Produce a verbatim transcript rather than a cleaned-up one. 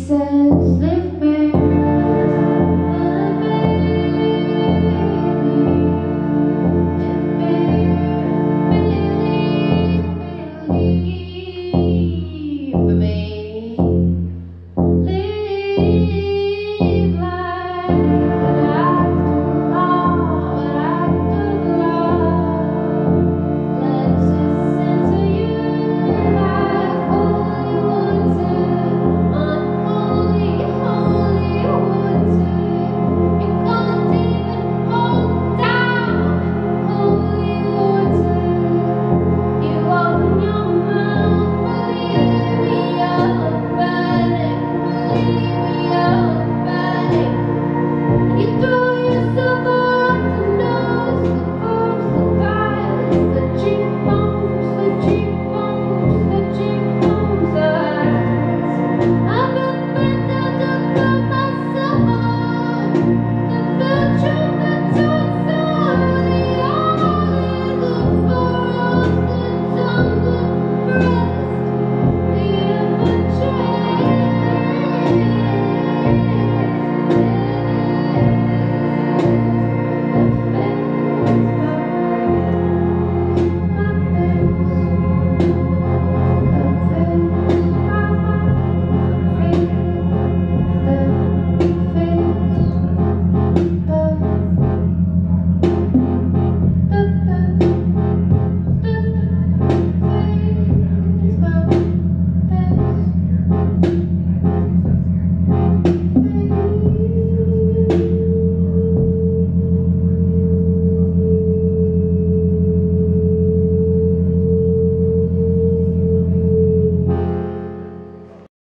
says, lift me, lift me, for me, live like an act of love, an act of love. Let's just enter you like holy water, unholy, holy water. You can't even hold down holy water. You open your mouth, believe me, you're burning, believe me, you're burning. You throw yourself out the nose, the bones, the thighs, the cheekbones, the cheekbones, the cheekbones. I've been bent out of my